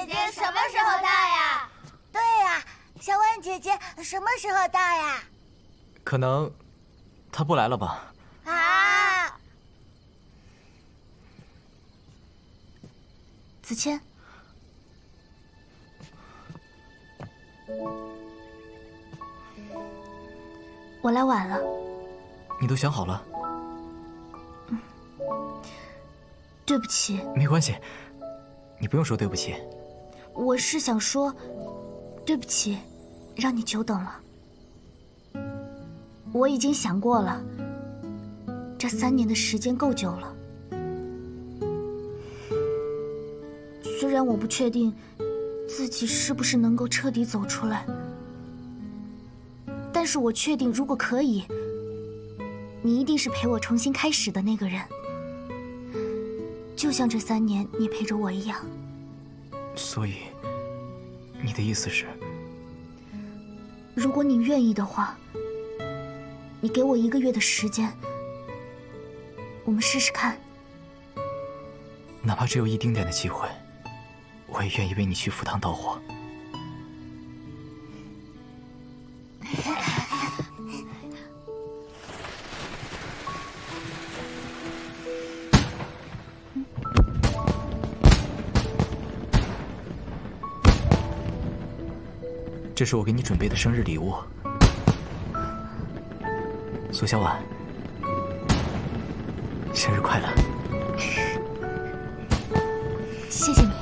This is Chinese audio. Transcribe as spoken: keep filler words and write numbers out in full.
姐姐什么时候大呀？ 对呀，小婉姐姐什么时候大呀？ 可能她不来了吧？ 啊！ 子谦，我来晚了。 你都想好了？ 嗯，对不起。 没关系，你不用说对不起。 我是想说，对不起，让你久等了。我已经想过了，这三年的时间够久了。虽然我不确定自己是不是能够彻底走出来，但是我确定，如果可以，你一定是陪我重新开始的那个人，就像这三年你陪着我一样。 所以，你的意思是， 如果你愿意的话，你给我一个月的时间，我们试试看。 哪怕只有一丁点的机会，我也愿意为你去赴汤蹈火。这是我给你准备的生日礼物，苏小婉，生日快乐！ 谢谢你。